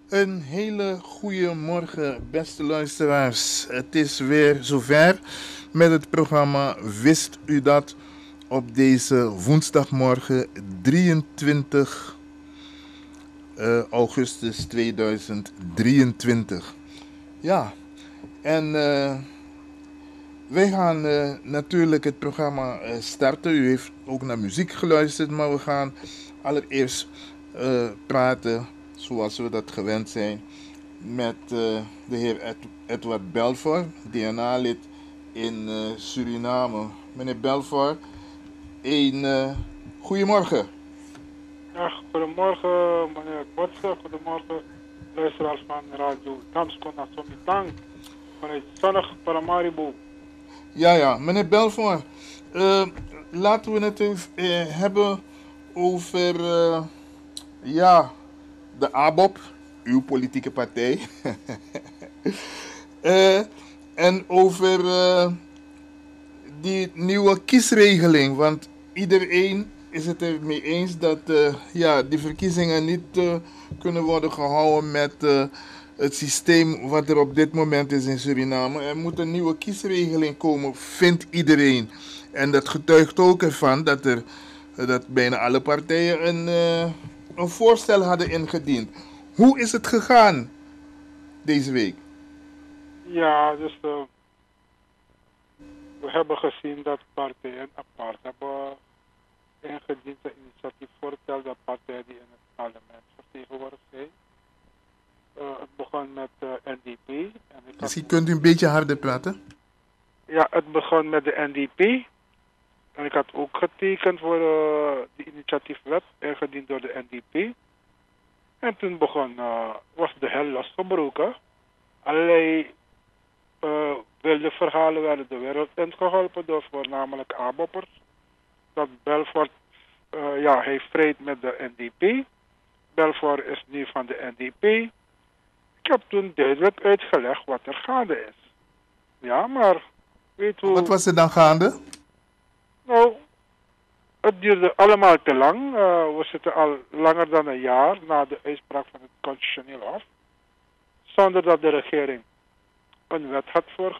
Een hele goede morgen, beste luisteraars. Het is weer zover met het programma Wist u dat? Op deze woensdagmorgen 23 augustus 2023. Ja, en wij gaan natuurlijk het programma starten. U heeft ook naar muziek geluisterd, maar we gaan allereerst praten zoals we dat gewend zijn met de heer Edward Belfort, DNA-lid in Suriname. Meneer Belfort, een goedemorgen. Ja, goedemorgen meneer Botsen, goedemorgen luisteraars van Radio Damskona Somitang vanuit zonnig Paramaribo. Ja, meneer Belfort, eh, laten we het even hebben over ja, de ABOP, uw politieke partij. Eh, en over die nieuwe kiesregeling. Want iedereen is het ermee eens dat ja, die verkiezingen niet kunnen worden gehouden met het systeem wat er op dit moment is in Suriname. Er moet een nieuwe kiesregeling komen, vindt iedereen. En dat getuigt ook ervan dat bijna alle partijen een voorstel hadden ingediend. Hoe is het gegaan deze week? Ja, dus we hebben gezien dat partijen apart hebben ingediend een initiatiefvoorstel dat partijen die in het parlement vertegenwoordigd zijn. Het begon met de NDP. En ik had Misschien toen, kunt u een beetje harder praten. ja, het begon met de NDP. En ik had ook getekend voor die initiatiefwet, ingediend door de NDP. En toen was de hel losgebroken. Allerlei wilde verhalen werden de wereld ingeholpen door voornamelijk ABOP'ers. Dat Belfort, ja, hij vreet met de NDP. Belfort is nu van de NDP. Ik heb toen duidelijk uitgelegd wat er gaande is. Ja, maar weet Wat hoe, was er dan gaande? nou, het duurde allemaal te lang. We zitten al langer dan een jaar na de uitspraak van het Constitutioneel Hof. Zonder dat de regering een wet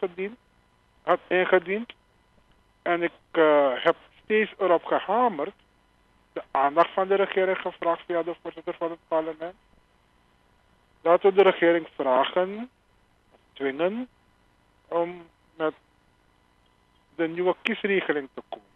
had ingediend. En ik heb steeds erop gehamerd, de aandacht van de regering gevraagd via de voorzitter van het parlement. Dat we de regering vragen, dwingen, om met de nieuwe kiesregeling te komen.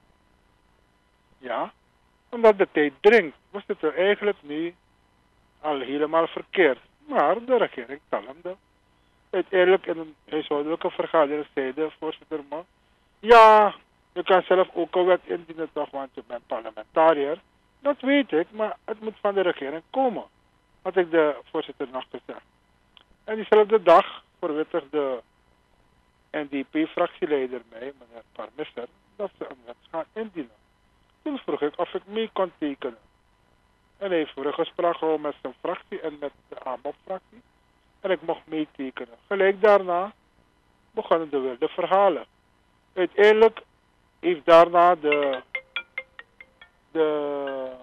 Ja, omdat de tijd dringt. We zitten eigenlijk nu al helemaal verkeerd. Maar de regering kalmde. Uiteindelijk in een huishoudelijke vergadering zei de voorzitter me, ja, je kan zelf ook een wet indienen toch, want je bent parlementariër. Dat weet ik, maar het moet van de regering komen. Had ik de voorzitter nog gezegd. En diezelfde dag verwittigde de NDP-fractieleider mij, meneer Parmisser, dat ze een wet gaan indienen. Toen vroeg ik of ik mee kon tekenen. En hij heeft voorgespraak gehouden met zijn fractie en met de AMOP-fractie. En ik mocht meetekenen. Gelijk daarna begonnen de wilde verhalen. Uiteindelijk heeft daarna de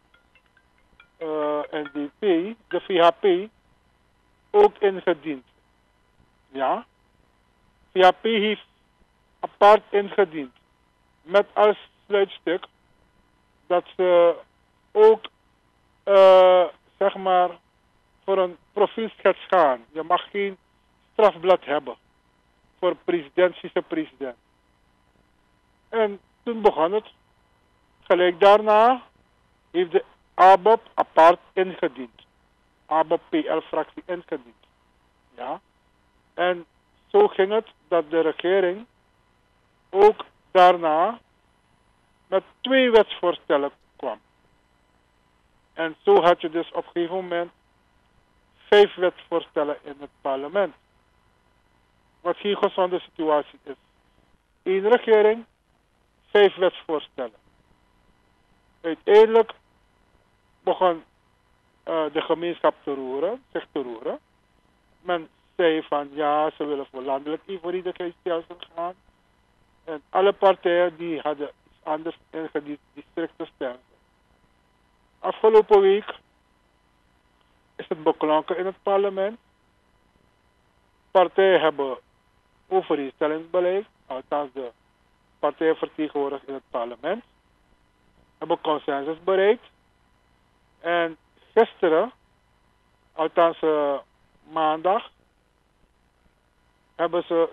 NDP, de VHP, ook ingediend. Ja, VHP heeft apart ingediend. Met als sluitstuk dat ze ook, zeg maar, voor een profielschets gaan. Je mag geen strafblad hebben voor president, vicepresident. En toen begon het. Gelijk daarna heeft de ABOP apart ingediend. ABOP PL-fractie ingediend. Ja. En zo ging het dat de regering ook daarna met 2 wetsvoorstellen kwam. En zo had je dus op een gegeven moment 5 wetsvoorstellen in het parlement. Wat geen gezonde situatie is. 1 regering, 5 wetsvoorstellen. Uiteindelijk begon de gemeenschap zich te roeren. Men zei van ja, ze willen voor landelijk evenredigheidsstelsel gaan. En alle partijen die hadden iets anders ingediend, die strikte stelsel. Afgelopen week is het beklonken in het parlement. Partijen hebben overeenstemmingsbeleid, althans de partijen vertegenwoordigd in het parlement, hebben consensus bereikt. En gisteren, althans maandag, hebben ze,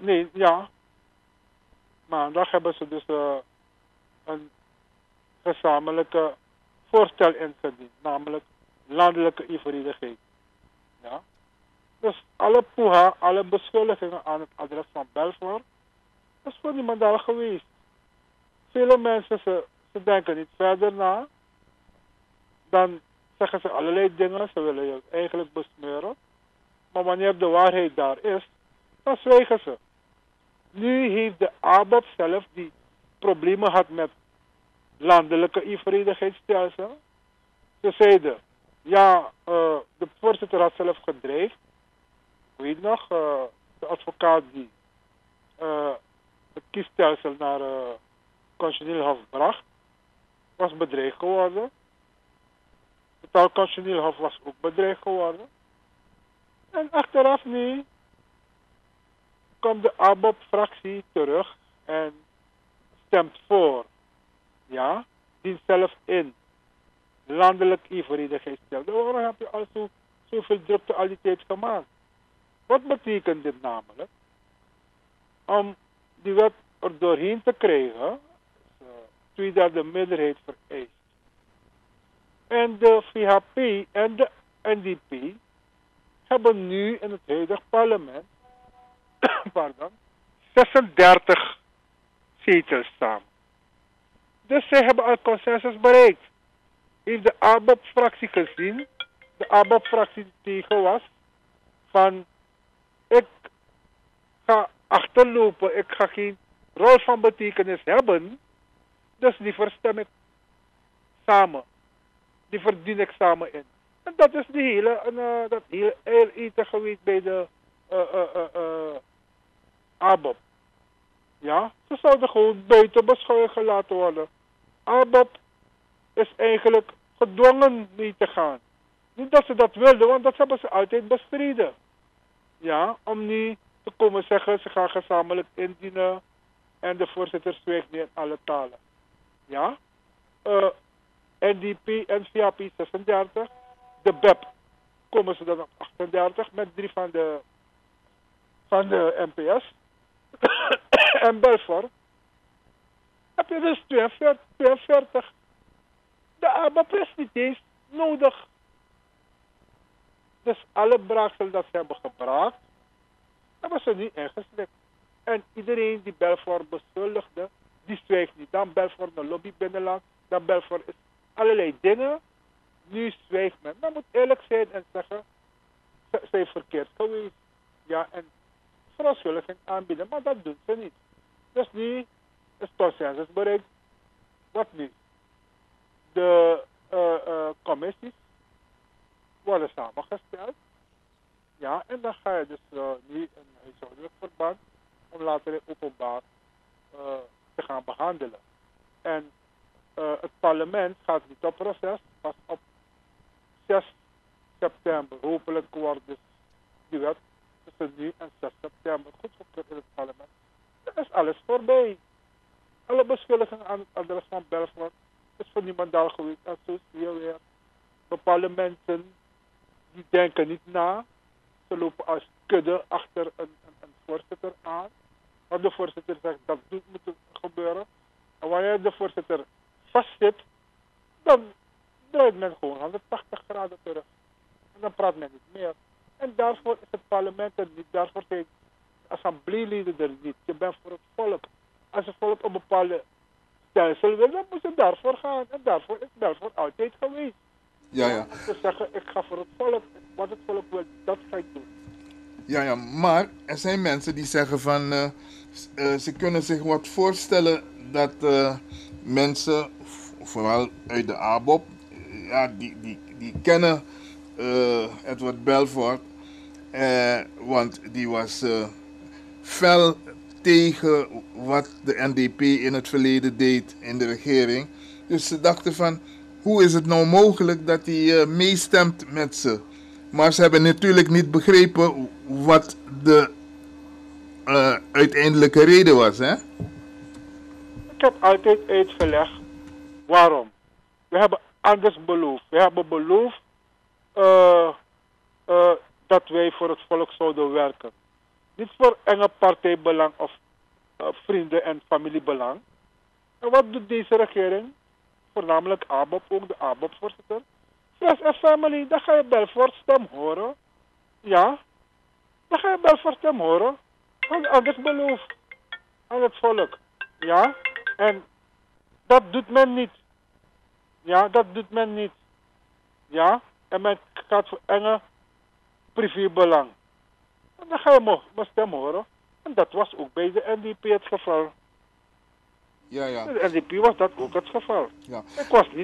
maandag hebben ze dus een gezamenlijke voorstel ingediend, namelijk landelijke evenredigheid. Ja? Dus alle poeha, alle beschuldigingen aan het adres van Belfort, is voor niemand al geweest. Vele mensen, ze denken niet verder na. Dan zeggen ze allerlei dingen, ze willen je eigenlijk besmeuren. Maar wanneer de waarheid daar is, dan zwijgen ze. Nu heeft de ABAP zelf, die problemen had met landelijke evenredigheidsstelsel. Ze zeiden, ja, de voorzitter had zelf gedreigd. Ik weet nog, de advocaat die het kiesstelsel naar constitutioneel hof bracht, was bedreigd geworden. Het constitutioneel hof was ook bedreigd geworden. En achteraf nu komt de ABAP-fractie terug en stemt voor. Ja, dient zelf in. Landelijk evenredigheidsstelsel. Waarom heb je al zoveel drukte al die tijd gemaakt? Wat betekent dit namelijk? Om die wet er doorheen te krijgen, 2/3 meerderheid vereist. En de VHP en de NDP hebben nu in het huidige parlement 36 zetels samen. Dus zij hebben al consensus bereikt. Heeft de ABAP-fractie gezien, de ABAP-fractie die tegen was, van ik ga achterlopen, ik ga geen rol van betekenis hebben, dus die verstem ik samen. Die verdien ik samen in. En dat is die dat hele eieren geweest bij de ABAP. Ja, ze zouden gewoon buiten beschouwing gelaten worden. ABAP is eigenlijk gedwongen mee te gaan. Niet dat ze dat wilden, want dat hebben ze altijd bestreden. Ja, om nu te komen zeggen, ze gaan gezamenlijk indienen en de voorzitter zwijgt niet in alle talen. Ja, NDP en VAP 36, de BEP komen ze dan op 38 met 3 van de NPS. En Belfort heb je dus 42. De ABAP is niet eens nodig. Dus alle braaksel dat ze hebben gebracht, hebben ze nu ingeslikt. En iedereen die Belfort beschuldigde, die zwijgt niet. Dan Belfort een lobby binnenland, dan Belfort is allerlei dingen. Nu zwijgt men. Men moet eerlijk zijn en zeggen, ze zijn verkeerd geweest. Ja, en verontschuldiging aanbieden, maar dat doen ze niet. Dus nu is consensus bereikt. Wat nu? De commissies worden samengesteld. Ja, en dan ga je dus nu een huishoudelijk verband om later in openbaar te gaan behandelen. En het parlement gaat niet op proces, pas op 6 september. Hopelijk wordt dus die wet tussen nu en 6 september goedgekeurd in het parlement. Dan is alles voorbij. Alle beschuldigingen aan het adres van Belfort is voor niemand al geweest. En zo zie je weer. De parlementen die denken niet na. Ze lopen als kudde achter een voorzitter aan. Wat de voorzitter zegt, dat moet gebeuren. En wanneer de voorzitter vastzit, dan draait men gewoon 180 graden terug. En dan praat men niet meer. En daarvoor is het parlement er niet. Daarvoor zijn assembleeleden er niet. Je bent voor het volk. Als het volk een bepaalde stelsel wil, dan moet je daarvoor gaan. En daarvoor is Belfort altijd geweest. Ja. Te zeggen, ik ga voor het volk. Wat het volk wil, dat ga ik doen. Ja, maar er zijn mensen die zeggen van ze kunnen zich wat voorstellen dat mensen, vooral uit de ABOP, ja, die kennen Edward Belfort, want die was fel tegen wat de NDP in het verleden deed in de regering. Dus ze dachten van, hoe is het nou mogelijk dat hij meestemt met ze? Maar ze hebben natuurlijk niet begrepen wat de uiteindelijke reden was, hè? Ik heb altijd uitgelegd waarom. We hebben anders beloofd. We hebben beloofd eh, dat wij voor het volk zouden werken. Niet voor enge partijbelang of vrienden- en familiebelang. En wat doet deze regering? Voornamelijk ABOP, ook de ABOP-voorzitter. Fresh and Family, dan ga je Belfort stem horen. Ja, dan ga je Belfort stem horen. Anders beloofd aan het volk. Ja, en dat doet men niet. Ja, dat doet men niet. Ja, en men gaat voor enge privébelang. En dan ga je mijn stem horen. En dat was ook bij de NDP het geval. Ja, ja. Bij de NDP was dat ook het geval. Ja. Ik was niet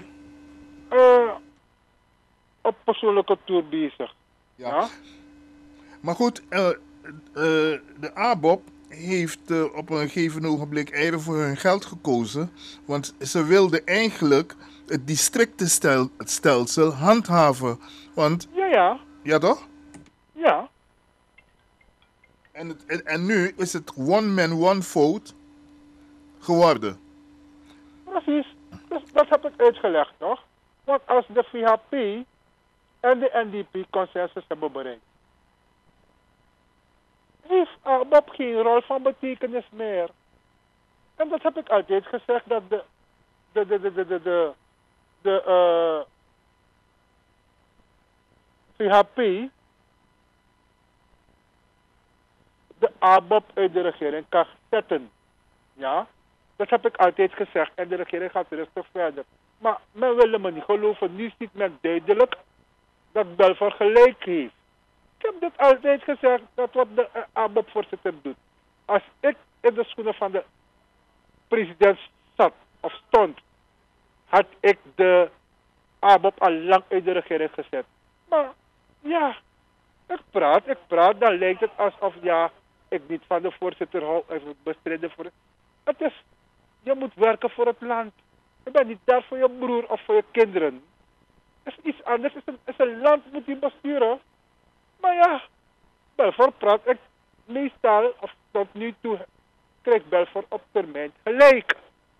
op persoonlijke tour bezig. Ja. Ja? Maar goed, de ABOP heeft op een gegeven ogenblik eerder voor hun geld gekozen. Want ze wilden eigenlijk het districtenstelsel handhaven. Want, Ja, ja. ja toch? Ja. En nu is het one man, one vote geworden. Precies. Dus dat heb ik uitgelegd, toch? Want als de VHP en de NDP consensus hebben bereikt, heeft ABOP geen rol van betekenis meer. En dat heb ik altijd gezegd, dat de VHP de ABOP uit de regering kan zetten. Ja, dat heb ik altijd gezegd. En de regering gaat rustig verder. Maar men wil me niet geloven. Nu ziet men duidelijk dat Belfort gelijk heeft. Ik heb dit altijd gezegd, dat wat de ABOP-voorzitter doet. Als ik in de schoenen van de president zat of stond, had ik de ABOP al lang uit de regering gezet. Maar ja, ik praat, dan lijkt het alsof ja, ik niet van de voorzitter hou en bestrijden voor het is, je moet werken voor het land. Je bent niet daar voor je broer of voor je kinderen. Het is iets anders, het is een land moet je besturen. Maar ja, Belfort praat ik meestal, of tot nu toe, krijgt Belfort op termijn gelijk.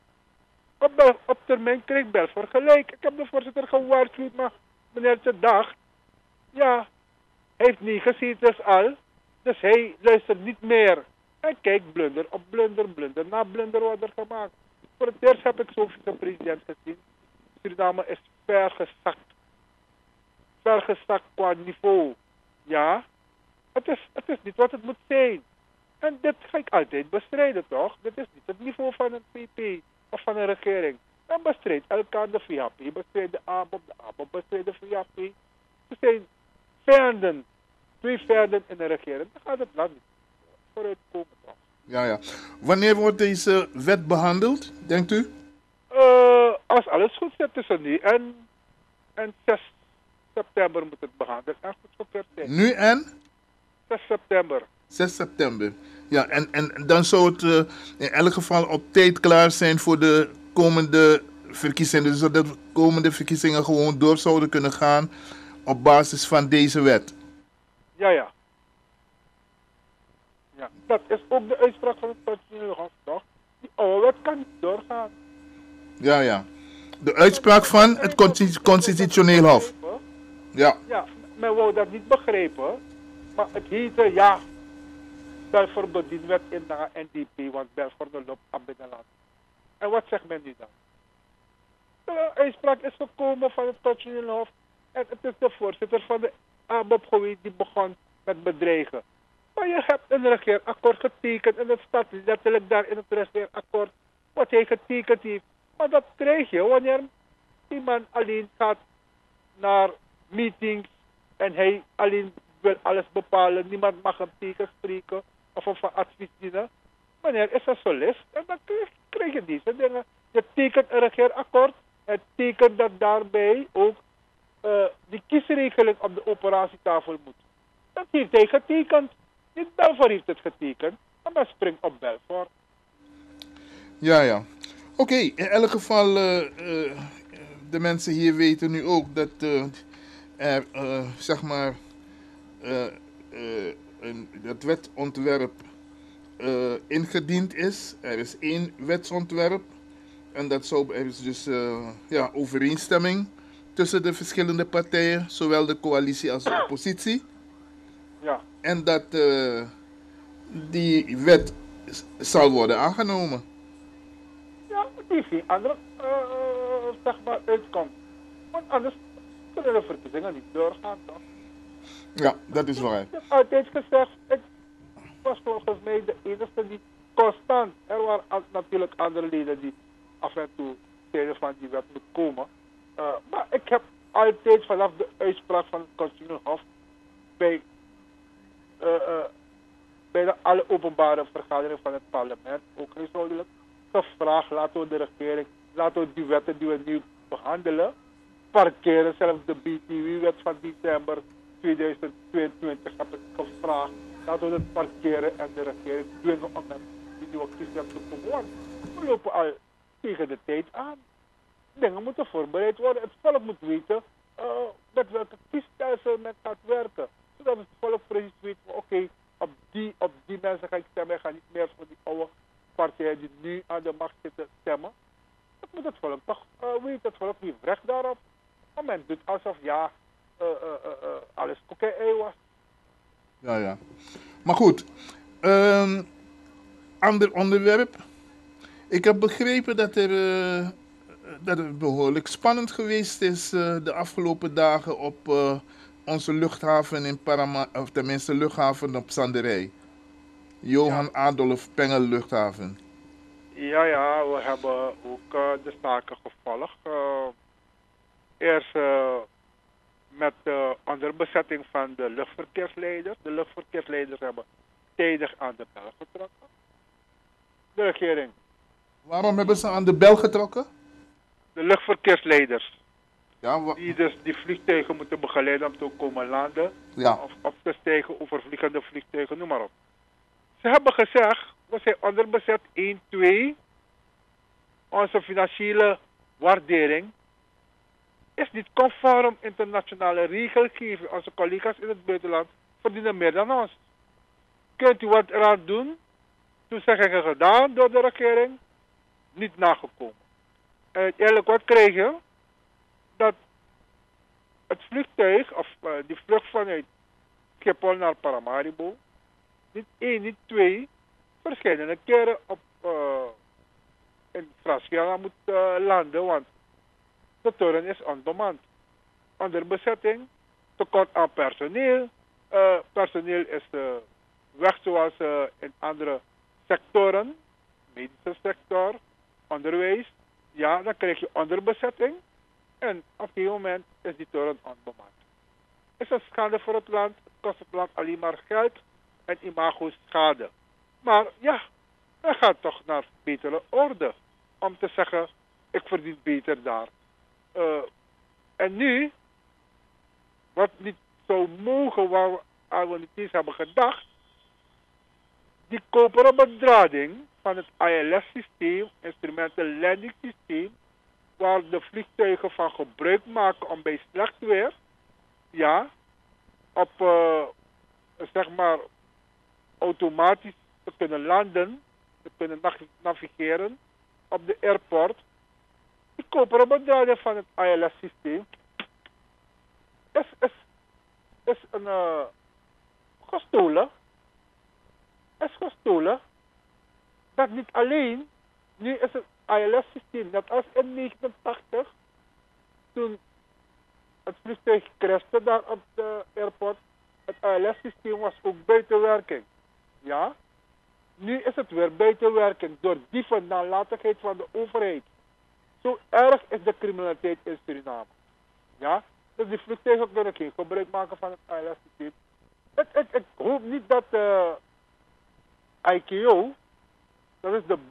Op termijn krijgt Belfort gelijk. Ik heb de voorzitter gewaarschuwd, maar meneer Te Dag, ja, hij heeft 9 zetels al, dus hij luistert niet meer. En kijk, blunder op blunder, blunder na blunder wordt er gemaakt. Voor het eerst heb ik zo'n vicepresident gezien. Suriname is vergezakt. Vergezakt qua niveau. Ja, het is niet wat het moet zijn. En dit ga ik altijd bestrijden, toch? Dit is niet het niveau van een VP of van een regering. Dan bestrijdt elkaar de VHP, bestrijdt de ABOP bestrijdt de VHP. Ze zijn vijanden, 2 vijanden in de regering. Dan gaat het land niet vooruit komen, toch? Ja, ja. Wanneer wordt deze wet behandeld, denkt u? Als alles goed zit tussen nu en 6 september moet het behandeld en goed zover zijn. Nu en? 6 september. 6 september. Ja, en dan zou het in elk geval op tijd klaar zijn voor de komende verkiezingen. Dus zodat de komende verkiezingen gewoon door zouden kunnen gaan op basis van deze wet. Ja, ja. Ja, dat is ook de uitspraak van het constitutionele hof, toch? Die oude wet kan niet doorgaan. Ja, ja. De uitspraak van het constitutioneel hof. Ja. Ja, men wou dat niet begrijpen, maar het heette, ja, Belfort bedienwet in de NDP, want Belfort loopt aan binnenland. En wat zegt men nu dan? De uitspraak is gekomen van het constitutionele hof en het is de voorzitter van de ABOP geweest die begon met bedreigen. Maar je hebt een regeerakkoord getekend en het staat letterlijk daar in het regeerakkoord wat hij getekend heeft. Maar dat krijg je wanneer die man alleen gaat naar meetings en hij alleen wil alles bepalen. Niemand mag hem tegenspreken of hem van advies dienen. Wanneer is een solist en dan krijg je deze dingen. Je tekent een regeerakkoord en tekent dat daarbij ook die kiesregeling op de operatietafel moet. Dat heeft hij getekend. Niet Belfort heeft het getekend, maar men springt op Belfort. Ja, ja. Oké, in elk geval, de mensen hier weten nu ook dat er, zeg maar, dat wetsontwerp ingediend is. Er is één wetsontwerp. En er is dus ja, overeenstemming tussen de verschillende partijen, zowel de coalitie als de oppositie. Ja. En dat die wet zal worden aangenomen. Ja, die is geen andere, zeg maar, uitkomst. Want anders kunnen de verkiezingen niet doorgaan, toch? Ja, dat is waar. Ik heb altijd gezegd, ik was volgens mij de enige die constant, er waren natuurlijk andere leden die af en toe zeiden van die wet moet komen. Maar ik heb altijd vanaf de uitspraak van het Constitutioneel Hof bij, eh, eh, bijna alle openbare vergaderingen van het parlement, ook huishoudelijk, gevraagd, laten we de regering, laten we die wetten die we nu behandelen, parkeren. Zelfs de BTW-wet van december 2022 heb ik gevraagd, laten we het parkeren en de regering dwingen om met die nieuwe kieswet te komen. Want we lopen al tegen de tijd aan. Dingen moeten voorbereid worden. Het volk moet weten met welke kiesstelsel men gaat werken. Zodat het volk precies weet, oké, op die mensen ga ik stemmen. Ik ga niet meer voor die oude partijen die nu aan de macht zitten stemmen. Dat moet het volk toch weten. Het volk heeft recht daarop. Maar men doet alsof ja, alles oké was. Ja, ja. Maar goed, ander onderwerp. Ik heb begrepen dat het behoorlijk spannend geweest is de afgelopen dagen op onze luchthaven in Parama, of tenminste luchthaven op Zanderij. Johan Adolf Pengel luchthaven. Ja, ja, we hebben ook de zaken gevolgd. Eerst met de onderbezetting van de luchtverkeersleiders. De luchtverkeersleiders hebben tijdig aan de bel getrokken. De regering. Waarom hebben ze aan de bel getrokken? De luchtverkeersleiders. Ja, Die dus die vliegtuigen moeten begeleiden om te komen landen. ja. Of op te stijgen over vliegende vliegtuigen, noem maar op. Ze hebben gezegd, we zijn onderbezet 1, 2. Onze financiële waardering is niet conform internationale regelgeving. Onze collega's in het buitenland verdienen meer dan ons. Kunt u wat eraan doen? Toezeggingen gedaan door de regering, niet nagekomen. En uiteindelijk wat krijg je? Dat het vliegtuig, of die vlucht vanuit Schiphol naar Paramaribo, niet 1, niet 2, verschillende keren in Frascala moet landen, want de toren is onbemand. Onder bezetting, tekort aan personeel. Personeel is weg zoals in andere sectoren, medische sector, onderwijs. Ja, dan krijg je onderbezetting en op een moment is die toren onbemand. Het is een schade voor het land, het kost het land alleen maar geld en imago schade. Maar ja, men gaat toch naar betere orde om te zeggen, ik verdien beter daar. En nu, wat niet zou mogen, waar we niet eens hebben gedacht, die koperen bedrading van het ILS-systeem, instrumental landing systeem, waar de vliegtuigen van gebruik maken om bij slecht weer, ja, op, zeg maar, automatisch te kunnen landen, te kunnen navigeren op de airport. Die koperen bedrading van het ILS-systeem is een gestolen. Is gestolen. Dat niet alleen, nu is het ILS-systeem, net als in 1989, toen het vliegtuig crashte daar op de airport, het ILS-systeem was ook buiten werking. Ja? Nu is het weer buiten werking door diepe nalatigheid van de overheid. Zo erg is de criminaliteit in Suriname. Ja? Dus die vliegtuigen kunnen geen gebruik maken van het ILS-systeem. Ik hoop niet dat ICAO, dat is de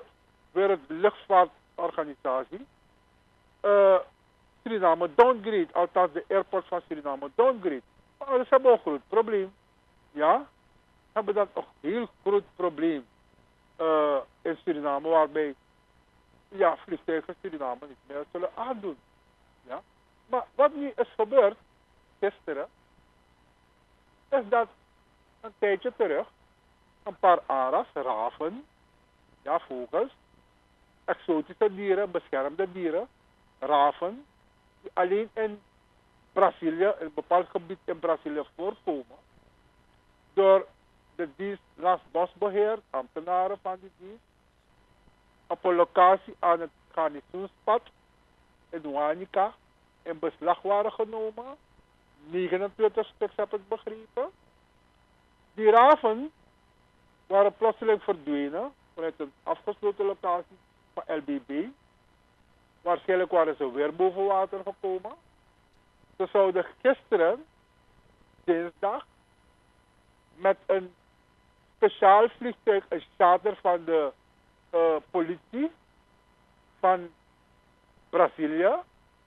Wereldluchtvaartorganisatie, Suriname downgrade, althans de airport van Suriname downgrade. Maar ze hebben een groot probleem. Ja? Hebben dat een heel groot probleem in Suriname, waarbij ja, vliegtuigen Suriname niet meer zullen aandoen. Ja? Maar wat nu is gebeurd, gisteren, is dat een tijdje terug een paar aras, raven, ja, vogels, exotische dieren, beschermde dieren, raven, die alleen in Brazilië, in een bepaald gebied in Brazilië voorkomen, door de dienst Bosbeheer, ambtenaren van die dienst, op een locatie aan het garnizoenspad in Huanica in beslag waren genomen. 29 stuks heb ik begrepen. Die raven waren plotseling verdwenen vanuit een afgesloten locatie van LBB. Waarschijnlijk waren ze weer boven water gekomen. Ze zouden gisteren, dinsdag, met een speciaal vliegtuig, een charter van de politie van Brazilië,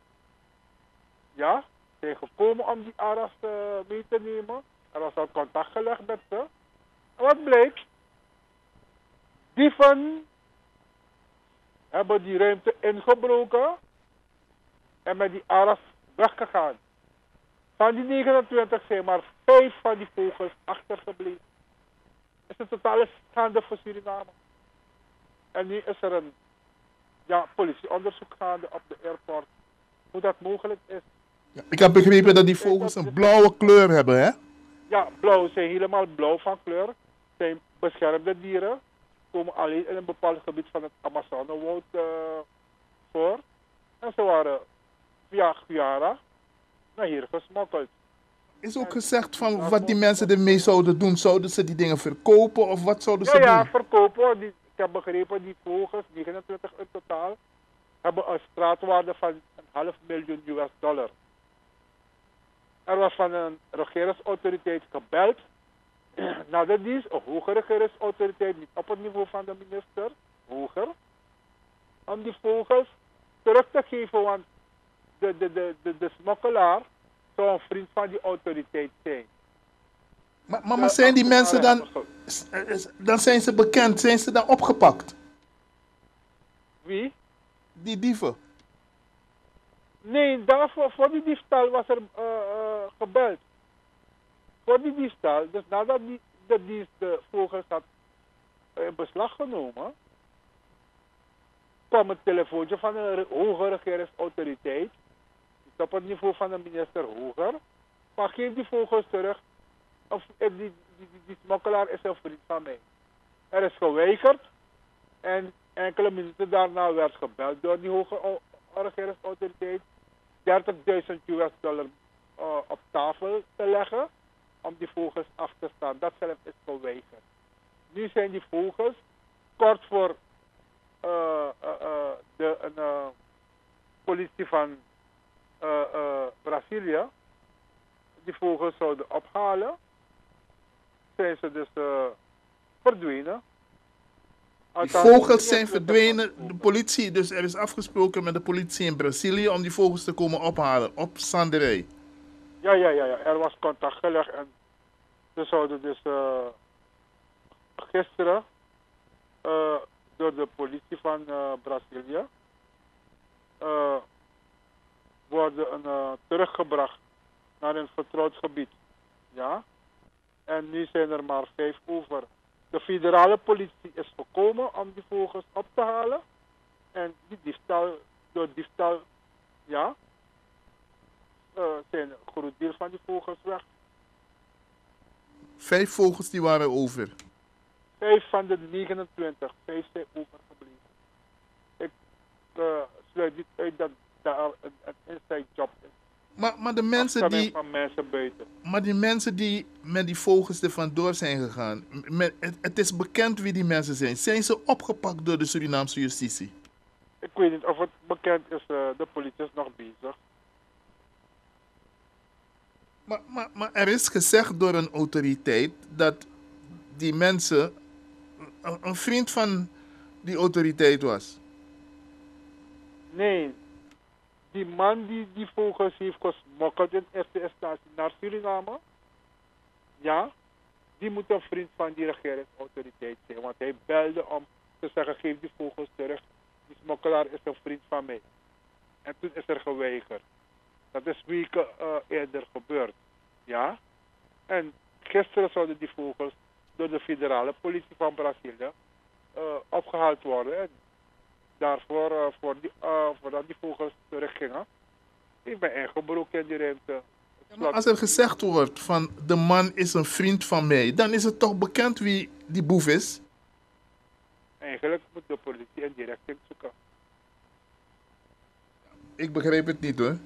ja, zijn gekomen om die aras mee te nemen. Er was al contact gelegd met ze. En wat bleek? Dieven hebben die ruimte ingebroken en met die aras weggegaan. Van die 29 zijn maar 5 van die vogels achtergebleven. Het is een totale schande voor Suriname. En nu is er een politieonderzoek gaande op de airport. Hoe dat mogelijk is. Ja, ik heb begrepen dat die vogels een blauwe kleur hebben, hè? Ja, blauw. Ze zijn helemaal blauw van kleur. Zijn beschermde dieren. Komen alleen in een bepaald gebied van het Amazonewoud voor. En ze waren via Guyana naar hier gesmokkeld. Is ook gezegd van wat die mensen ermee zouden doen. Zouden ze die dingen verkopen of wat zouden ze doen? Ja, verkopen. Ik heb begrepen, die vogels, 29 in totaal, hebben een straatwaarde van $500.000. Er was van een regeringsautoriteit gebeld naar de dienst, een hogere regeringsautoriteit, niet op het niveau van de minister, hoger, om die vogels terug te geven, want de smokkelaar zou een vriend van die autoriteit zijn. Maar zijn die mensen dan zijn ze bekend, zijn ze dan opgepakt? Wie? Die dieven. Nee, daarvoor, voor die diefstal was er gebeld. Voor die diefstal, dus nadat de dienst de vogels had in beslag genomen, kwam het telefoontje van een hoge regeringsautoriteit, niet op het niveau van de minister hoger, maar geef die vogels terug, of die smokkelaar is een vriend van mij. Er is geweigerd en enkele minuten daarna werd gebeld door die hoge regeringsautoriteit $30.000 op tafel te leggen om die vogels af te staan. Dat zelf is geweigerd. Nu zijn die vogels kort voor de politie van Brazilië die vogels zouden ophalen. Zijn ze dus verdwenen. Die vogels zijn verdwenen. De politie, dus er is afgesproken met de politie in Brazilië om die vogels te komen ophalen op Sanderij. Ja. Er was contact gelegd en ze zouden dus gisteren door de politie van Brazilië worden teruggebracht naar een vertrouwd gebied. Ja? En nu zijn er maar 5 over. De federale politie is gekomen om die vogels op te halen. En door diefstal, ja, zijn een groot deel van die vogels weg. 5 vogels die waren over. 5 van de 29, 5 zijn overgebleven. Ik sluit niet uit dat daar een inside job is. Maar de mensen die... van mensen buiten. Maar die mensen die met die vogels er vandoor zijn gegaan, het is bekend wie die mensen zijn. Zijn ze opgepakt door de Surinaamse justitie? Ik weet niet of het bekend is, de politie is nog bezig. Maar er is gezegd door een autoriteit dat die mensen een vriend van die autoriteit was. Nee, die man die die vogels heeft gesmokkeld in eerste instantie naar Suriname, ja, die moet een vriend van die regeringsautoriteit zijn. Want hij belde om te zeggen, geef die vogels terug. Die smokkelaar is een vriend van mij. En toen is er geweigerd. Dat is weken eerder gebeurd. Ja. En Gisteren zouden die vogels door de federale politie van Brazilië opgehaald worden. En daarvoor, voordat die vogels teruggingen, ik ben ingebroken in die ruimte. Maar als er gezegd wordt van de man is een vriend van mij, dan is het toch bekend wie die boef is? Eigenlijk moet de politie een richting zoeken. Ik begrijp het niet hoor.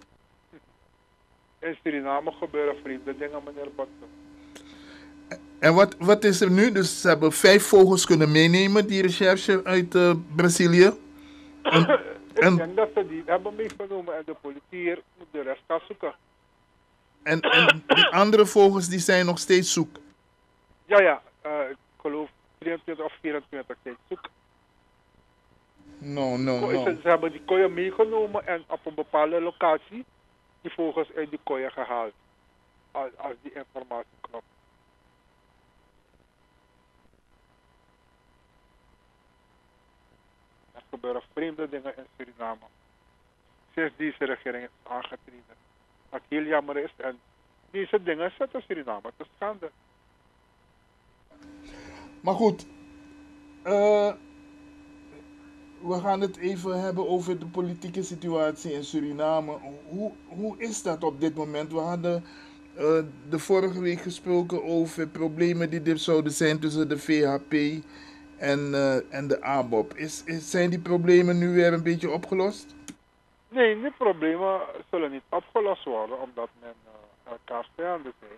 In Suriname gebeuren vreemde dingen, meneer Botto. En wat is er nu? Dus ze hebben 5 vogels kunnen meenemen, die recherche uit Brazilië. Ik denk dat ze die hebben meegenomen en de politie hier moet de rest gaan zoeken. En die andere vogels die zijn nog steeds zoek. Ja, ik geloof 23 of 24 steeds zoek. No. Ze hebben die koeien meegenomen en op een bepaalde locatie die vogels uit die koeien gehaald. Als die informatie klopt. Er gebeuren vreemde dingen in Suriname. Sinds deze regering is aangetreden. Wat heel jammer is. En deze dingen zetten Suriname te schande. Maar goed, we gaan het even hebben over de politieke situatie in Suriname. Hoe is dat op dit moment? We hadden de vorige week gesproken over problemen die er zouden zijn tussen de VHP en de ABOP. Zijn die problemen nu weer een beetje opgelost? Nee, die problemen zullen niet opgelost worden omdat men elkaar vijanden zijn.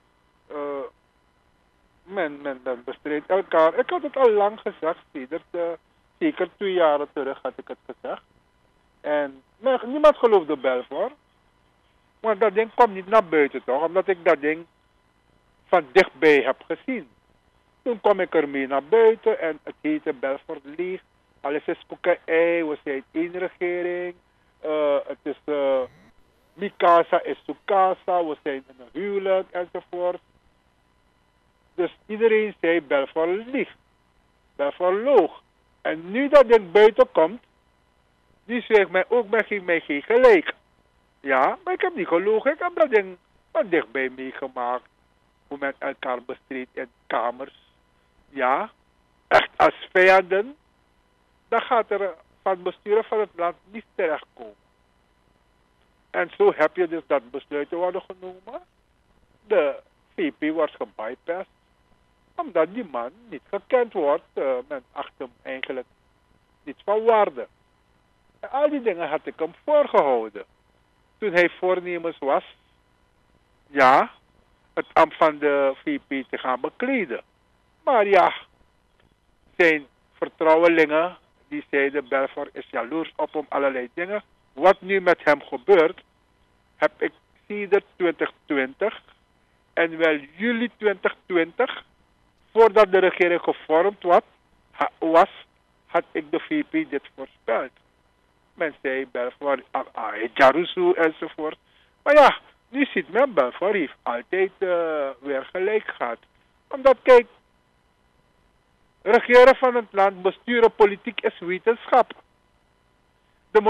Men bestreedt elkaar. Ik had het al lang gezegd, zeker 2 jaar terug had ik het gezegd. En niemand geloofde Belfort. Maar dat ding kwam niet naar buiten toch, omdat ik dat ding van dichtbij heb gezien. Toen kwam ik ermee naar buiten en het heette Belfort leeg. Alles is koek-ei, we zijn één regering. Het is Mikasa is Sukasa, we zijn in een huwelijk enzovoort. Dus iedereen zei Belfort liegt. Belfort loog. En nu dat ding buiten komt, die zegt mij ook mij geen gelijk. Ja, maar ik heb niet gelogen. Ik heb dat ding van dichtbij meegemaakt. Hoe men elkaar bestreed in kamers. Ja, echt als vijanden. Dan gaat er van het besturen van het land niet terechtkomen. En zo heb je dus dat besluiten worden genomen. De VP wordt gebypast. Omdat die man niet gekend wordt. Men acht hem eigenlijk niet van waarde. En al die dingen had ik hem voorgehouden. Toen hij voornemens was, ja, het ambt van de VP te gaan bekleden. Maar ja, zijn vertrouwelingen, die zeiden Belfort is jaloers op hem, allerlei dingen. Wat nu met hem gebeurt, heb ik sinds 2020 en wel juli 2020, voordat de regering gevormd was, had ik de VP dit voorspeld. Men zei Belfort, Jarusu enzovoort. Maar ja, nu ziet men Belfort heeft altijd weer gelijk gehad. Omdat kijk, regeren van het land, besturen politiek is wetenschap. De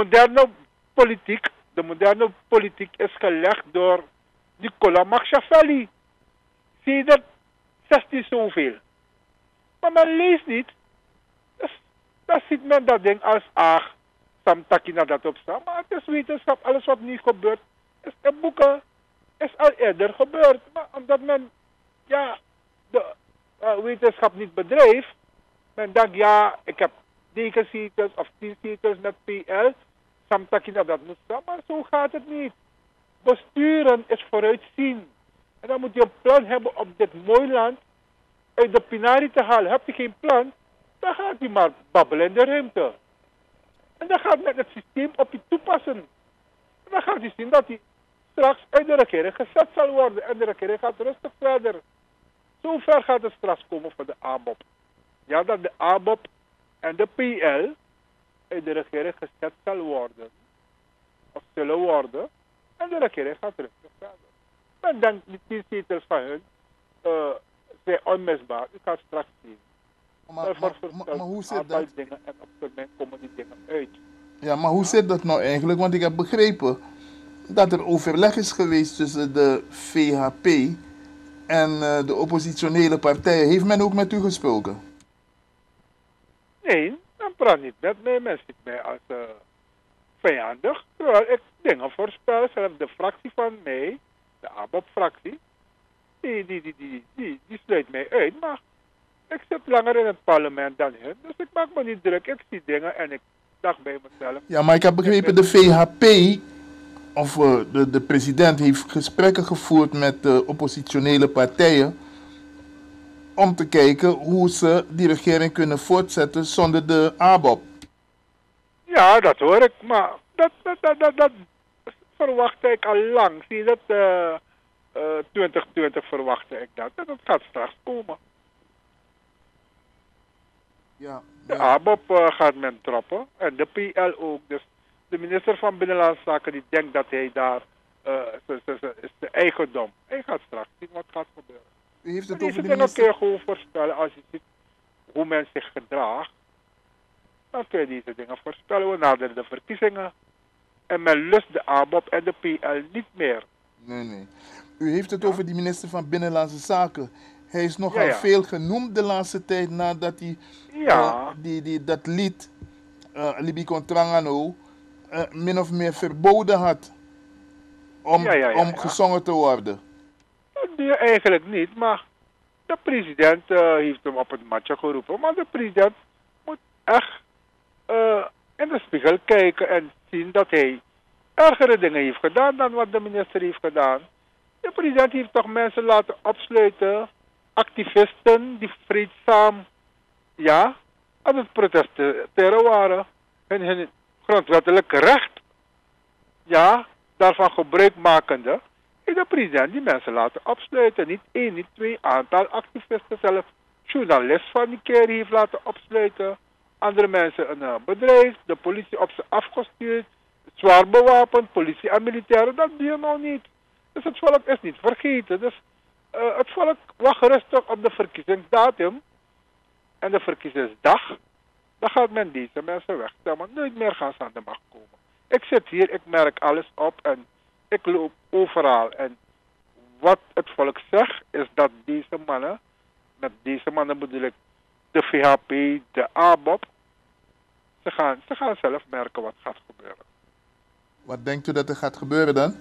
moderne politiek is gelegd door Nicola Machiavelli. Sinds 16 zoveel. Maar men leest niet. Dus dan ziet men dat ding als Samtaki naar dat opstaan. Maar het is wetenschap. Alles wat nu gebeurt is in boeken. Is al eerder gebeurd. Maar omdat men de wetenschap niet bedrijft. Men denkt ik heb 9 zetels of 10 zetels met PL. Samtaki naar dat moet staan. Maar zo gaat het niet. Besturen is vooruitzien. En dan moet je een plan hebben om dit mooi land uit de pinari te halen. Heb je geen plan, dan gaat hij maar babbelen in de ruimte. En dan gaat men het systeem op je toepassen. En dan gaat hij zien dat hij straks uit de regering gezet zal worden. En de regering gaat rustig verder. Zo ver gaat het straks komen voor de ABOP. Ja, dat de ABOP en de PL uit de regering gezet zal worden. Of zullen worden. En de regering gaat rustig verder. En dan die 10 zetels van hun zijn onmisbaar. U gaat straks zien. Maar hoe zit dat? Dingen en op termijn komen die dingen uit. Ja, maar hoe zit dat nou eigenlijk? Want ik heb begrepen dat er overleg is geweest tussen de VHP en de oppositionele partijen. Heeft men ook met u gesproken? Nee, men praat niet met mij. Men ziet mij als vijandig. Terwijl ik dingen voorspel. Zelfs de fractie van mij, de ABOP-fractie, die sluit mij uit. Maar ik zit langer in het parlement dan hun. Dus ik maak me niet druk. Ik zie dingen en ik dacht bij mezelf. Ja, maar ik heb begrepen de VHP, of de president, heeft gesprekken gevoerd met de oppositionele partijen om te kijken hoe ze die regering kunnen voortzetten zonder de ABOP. Ja, dat hoor ik. Maar dat verwachtte ik al lang. Zie je dat 2020 verwachtte ik dat. En dat gaat straks komen. Ja, De ja. ABOP gaat men trappen. En de PL ook. Dus de minister van Binnenlandse Zaken die denkt dat hij daar is de eigendom. Hij gaat straks zien wat gaat gebeuren. U heeft het Deze over de dingen kun je minister. gewoon voorspellen als je ziet hoe men zich gedraagt. Dan kun je deze dingen voorspellen. We naderen de verkiezingen. En men lust de ABOP en de PL niet meer. Nee, nee. U heeft het Ja. over die minister van Binnenlandse Zaken. Hij is nogal Ja. veel genoemd de laatste tijd nadat hij Ja. dat lied, Libi Contrangano, min of meer verboden had om Ja. gezongen te worden. Dat doe je eigenlijk niet, maar de president heeft hem op het matje geroepen. Maar de president moet echt in de spiegel kijken en zien dat hij ergere dingen heeft gedaan dan wat de minister heeft gedaan. De president heeft toch mensen laten opsluiten, activisten die vreedzaam, ja, aan het protesteren waren. Hun grondwettelijk recht, ja, daarvan gebruik makende. En de president die mensen laten opsluiten. Niet één, niet twee, aantal activisten zelf. Journalist van die keer heeft laten opsluiten. Andere mensen een bedrijf, de politie op ze afgestuurd. Zwaar bewapend, politie en militairen, dat doe je nou niet. Dus het volk is niet vergeten. Dus het volk wacht rustig op de verkiezingsdatum en de verkiezingsdag. Dan gaat men deze mensen wegstemmen. Nooit meer gaan ze aan de macht komen. Ik zit hier, ik merk alles op en ik loop overal. En wat het volk zegt is dat deze mannen, met deze mannen bedoel ik de VHP, de ABOP, ze gaan zelf merken wat gaat gebeuren. Wat denkt u dat er gaat gebeuren dan?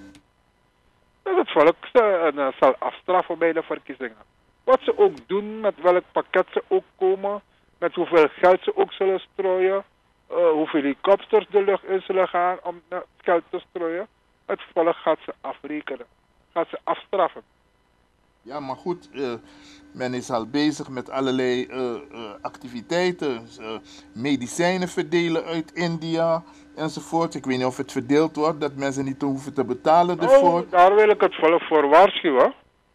Dat het volk zal afstraffen bij de verkiezingen. Wat ze ook doen, met welk pakket ze ook komen, met hoeveel geld ze ook zullen strooien, hoeveel helikopters de lucht in zullen gaan om het geld te strooien. Het volk gaat ze afrekenen, gaat ze afstraffen. Ja, maar goed, men is al bezig met allerlei activiteiten. Medicijnen verdelen uit India enzovoort. Ik weet niet of het verdeeld wordt, dat mensen niet hoeven te betalen ervoor. Daar wil ik het volk voor waarschuwen.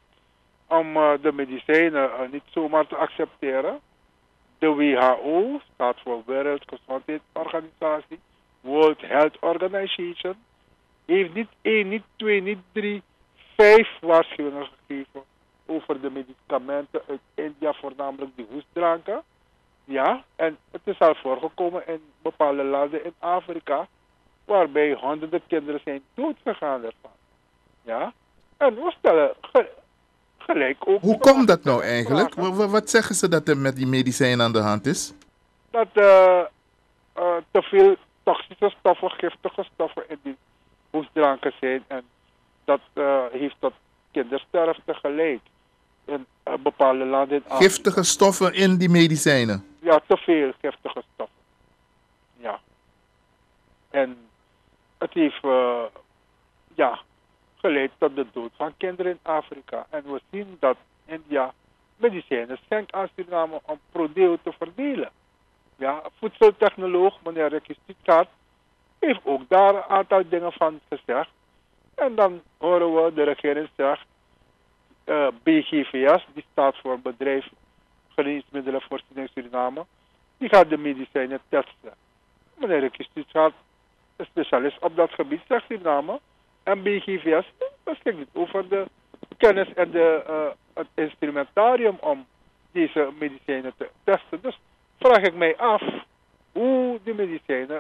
Om de medicijnen niet zomaar te accepteren. De WHO, staat voor Wereldgezondheidsorganisatie, World Health Organization, heeft niet 1, niet 2, niet 3, 5 waarschuwingen gegeven over de medicamenten uit India, voornamelijk die hoestdranken. Ja, en het is al voorgekomen in bepaalde landen in Afrika, waarbij honderden kinderen zijn doodgegaan ervan. Ja, en we stellen gelijk ook... Hoe komt dat nou eigenlijk? Wat zeggen ze dat er met die medicijnen aan de hand is? Dat te veel toxische stoffen, giftige stoffen in die hoestdranken zijn. En dat heeft tot kindersterfte geleid in bepaalde landen in Afrika. Giftige stoffen in die medicijnen? Ja, te veel giftige stoffen. Ja. En het heeft geleid tot de dood van kinderen in Afrika. En we zien dat India medicijnen schenkt aan Suriname om prodeo te verdelen. Ja, voedseltechnoloog, meneer Ricky Stuttgart, heeft ook daar een aantal dingen van gezegd. En dan horen we de regering zegt, BGVS, die staat voor Bedrijf Geneesmiddelenvoorziening Suriname, die gaat de medicijnen testen. Meneer Ricky Stuttgart, een specialist op dat gebied, zegt Suriname, en BGVS beschikt niet over de kennis en het instrumentarium om deze medicijnen te testen. Dus vraag ik mij af hoe die medicijnen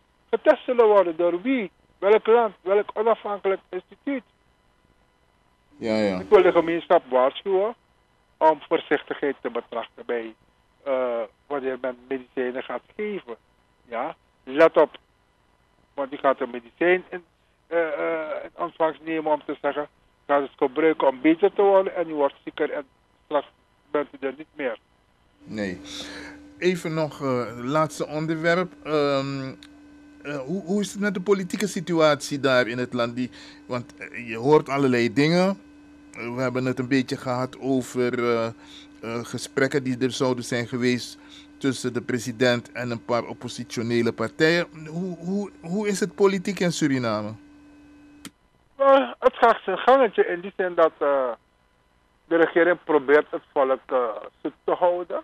getest zullen worden, door wie, welk land, welk onafhankelijk instituut. Ja, ja. Ik wil de gemeenschap waarschuwen om voorzichtigheid te betrachten bij wanneer men medicijnen gaat geven. Ja, let op, want die gaat een medicijn in ontvangst nemen om te zeggen, gaat het gebruiken om beter te worden en u wordt zieker en straks bent u er niet meer. Nee. Even nog laatste onderwerp. Hoe is het met de politieke situatie daar in het land? Want je hoort allerlei dingen. We hebben het een beetje gehad over gesprekken die er zouden zijn geweest tussen de president en een paar oppositionele partijen. Hoe is het politiek in Suriname? Het gaat zijn gangetje in die zin dat de regering probeert het volk zoet te houden.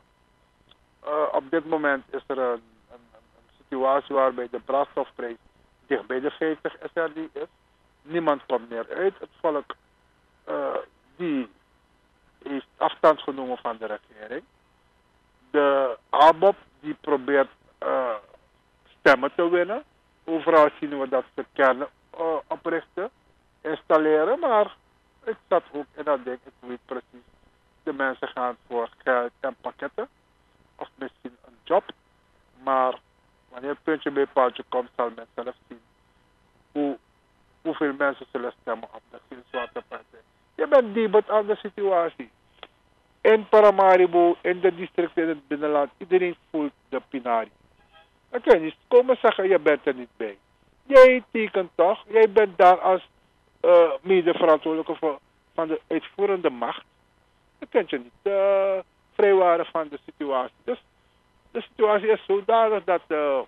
Op dit moment is er een situatie waarbij de brandstofprijs dicht bij de 50 SRD is. Niemand komt meer uit. Het volk die heeft afstand genomen van de regering. De ABOP die probeert stemmen te winnen. Overal zien we dat ze kernen oprichten, installeren, maar ik zat ook en dan denk ik weet precies, de mensen gaan voor geld en pakketten of misschien een job, maar wanneer het puntje bij paaltje komt zal men zelf zien hoeveel mensen zullen stemmen op de Zwarte Partij. Je bent debet aan de situatie. In Paramaribo, in de districten in het binnenland, iedereen voelt de pinari. Dan kun je niet komen zeggen, je bent er niet bij. Jij tekent toch, jij bent daar als mede-verantwoordelijke van de uitvoerende macht. Dan kun je niet vrijwaren van de situatie. Dus de situatie is zodanig dat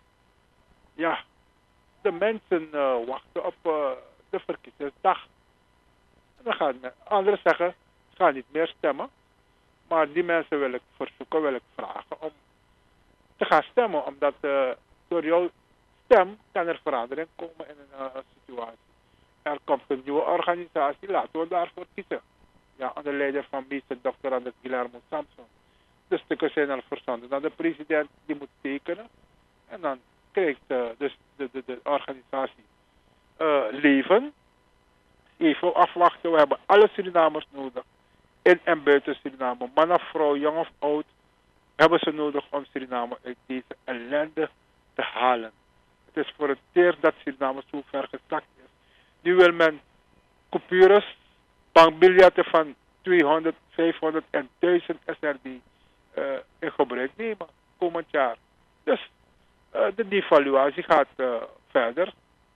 ja, de mensen wachten op de verkiezingsdag. En dan gaan anderen zeggen, ga niet meer stemmen. Maar die mensen wil ik verzoeken, wil ik vragen om te gaan stemmen. Omdat door jouw stem kan er verandering komen in een situatie. Er komt een nieuwe organisatie, laten we daarvoor kiezen. Ja, onder leiding van meester Dr. Anders Guillermo Samson. De stukken zijn al verzonden naar de president, die moet tekenen. En dan krijgt dus de organisatie leven. Even afwachten, we hebben alle Surinamers nodig. In en buiten Suriname, man of vrouw, jong of oud, hebben ze nodig om Suriname uit deze ellende te halen. Het is voor het eerst dat Suriname zo ver gezakt is. Nu wil men coupures, bankbiljetten van 200, 500 en 1000 SRD in gebruik nemen komend jaar. Dus de devaluatie gaat verder.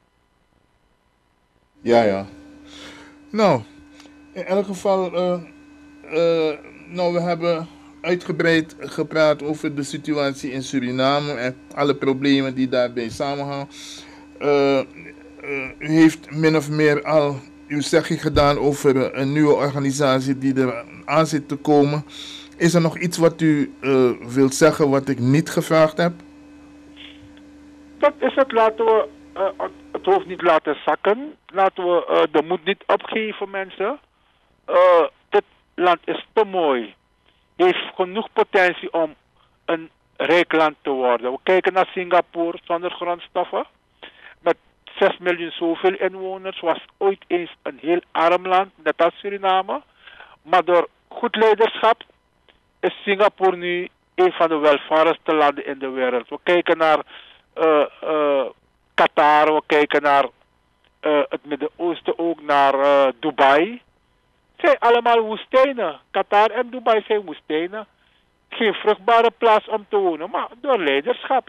Ja, ja. Nou, in elk geval, nou, we hebben uitgebreid gepraat over de situatie in Suriname en alle problemen die daarbij samenhangen. U heeft min of meer al uw zegje gedaan over een nieuwe organisatie die er aan zit te komen. Is er nog iets wat u wilt zeggen wat ik niet gevraagd heb? Dat is het. Laten we het hoofd niet laten zakken. Laten we de moed niet opgeven, mensen. Dit land is te mooi. Heeft genoeg potentie om een rijk land te worden. We kijken naar Singapore zonder grondstoffen. Met 6 miljoen zoveel inwoners. Was ooit eens een heel arm land, net als Suriname. Maar door goed leiderschap is Singapore nu een van de welvarendste landen in de wereld. We kijken naar Qatar, we kijken naar het Midden-Oosten ook, naar Dubai. Het zijn allemaal woestijnen. Qatar en Dubai zijn woestijnen. Geen vruchtbare plaats om te wonen, maar door leiderschap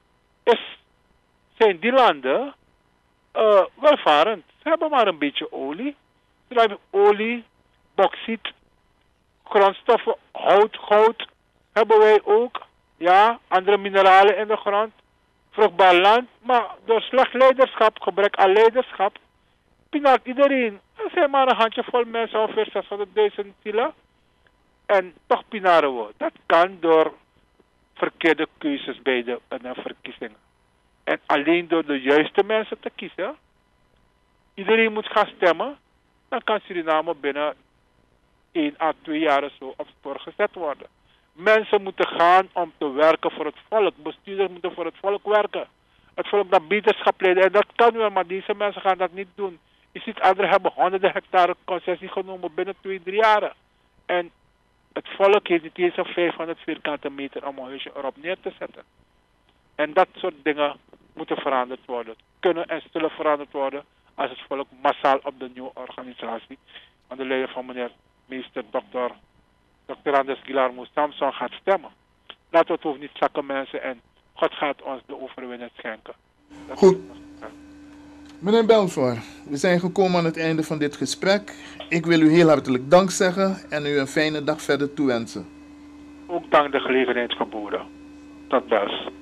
zijn die landen welvarend. Ze hebben maar een beetje olie. Ze hebben olie, bauxiet, grondstoffen, hout, goud hebben wij ook. Ja, andere mineralen in de grond. Vruchtbaar land, maar door slecht leiderschap, gebrek aan leiderschap, pinaart iedereen. Er zijn maar een handjevol mensen, ongeveer 600.000 zielen. En toch pinaren we. Dat kan door verkeerde keuzes bij de verkiezingen. En alleen door de juiste mensen te kiezen. Iedereen moet gaan stemmen. Dan kan Suriname binnen 1 à 2 jaar zo op spoor gezet worden. Mensen moeten gaan om te werken voor het volk. Bestuurders moeten voor het volk werken. Het volk dat beterschap leiden. En dat kan wel, maar deze mensen gaan dat niet doen. Je ziet anderen hebben honderden hectare concessie genomen binnen 2-3 jaar. En het volk heeft niet eens een 500 vierkante meter om een huisje erop neer te zetten. En dat soort dingen moeten veranderd worden. Kunnen en zullen veranderd worden als het volk massaal op de nieuwe organisatie onder de leiding van meneer meester Dr. Anders Guillermo Samson gaat stemmen. Laten we het hoofd niet zakken, mensen, en God gaat ons de overwinning schenken. Goed. Meneer Belfort, we zijn gekomen aan het einde van dit gesprek. Ik wil u heel hartelijk dank zeggen en u een fijne dag verder toewensen. Ook dank de gelegenheid geboden. Tot best.